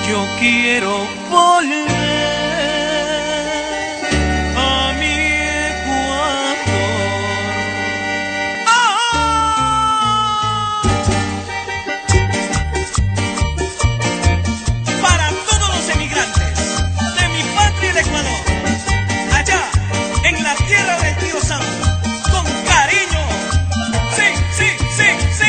Yo quiero volver a mi Ecuador. Para todos los emigrantes de mi patria, el Ecuador, allá en la tierra del tío Sam, con cariño. Sí, sí, sí, sí.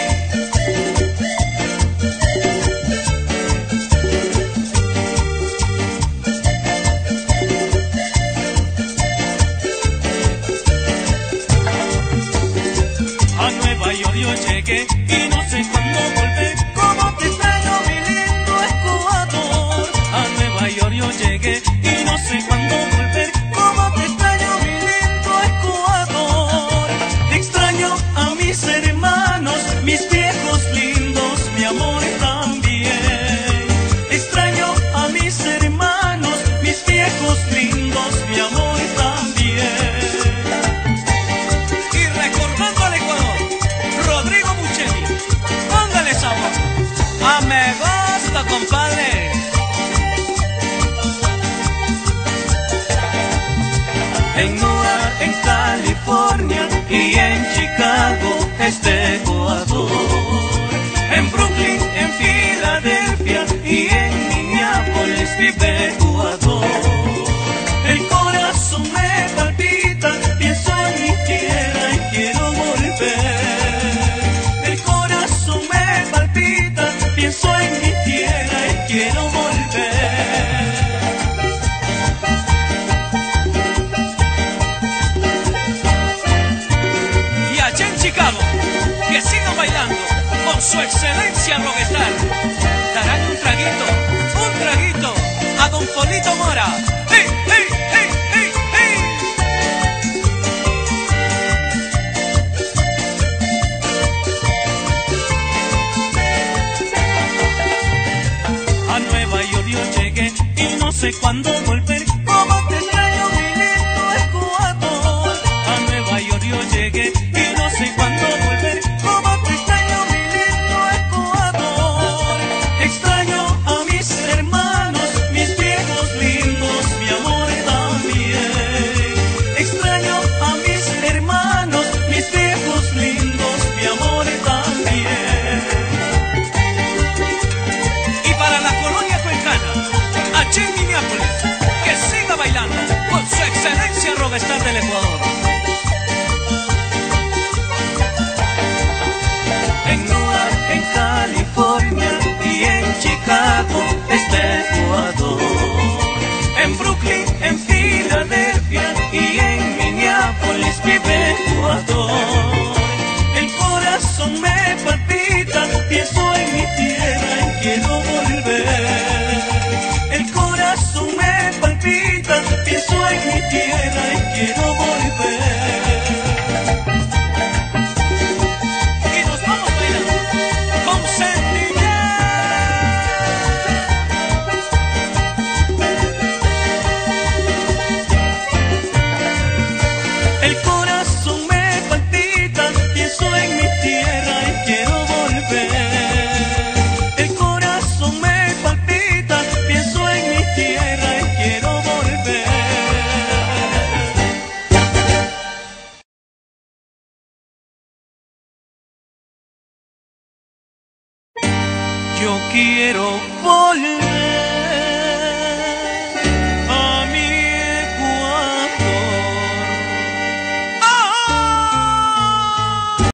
A Nueva York yo llegué y no sé cuándo volver. Cómo te extraño, mi lindo Ecuador. A Nueva York yo llegué y no sé cuándo volver. Cómo te extraño, mi lindo Ecuador. Extraño a mis hermanos, mis viejos lindos, mi amor también. Extraño a mis hermanos, mis viejos lindos, mi amor también. Y recordando al Ecuador, Rodrigo Buchemi, póngale sabor. Ah, me gusta, compadre. En Newark, en California, y en Chicago, Ecuador. En Brooklyn, en Filadelfia, y en Minneapolis vive Ecuador. El corazón me palpita, pienso en mi tierra y quiero volver. El corazón me palpita, pienso en mi tierra y quiero volver. Y allá en Chicago, que sigan bailando con su excelencia Rockstar. Darán un traguito a don Polito Mora. ¡Hey, hey, hey, hey, hey! A Nueva York yo llegué y no sé cuándo volver. Cómo te extraño, mi lindo Ecuador. A Nueva York yo llegué y no sé cuándo volver. Cómo te extraño, mi lindo Ecuador. Extraño a mis hermanos, mis viejos lindos, mi amor también. Extraño a mis hermanos, mis viejos lindos, mi amor también. Y para la colonia cuencana, allí en Minneapolis, que siga bailando con su excelencia Rockstar del Ecuador. En Newark, en California, y en Chicago, Ecuador. En Brooklyn, en Filadelfia, y en Minneapolis vive Ecuador. El corazón me palpita, pienso en mi tierra y quiero volver. El corazón me palpita, pienso en mi tierra y quiero volver. Y nos vamos bailando con sentimiento. El corazón me palpita, pienso en mi tierra y quiero volver. El corazón me palpita, pienso en mi tierra y quiero volver. Yo quiero volver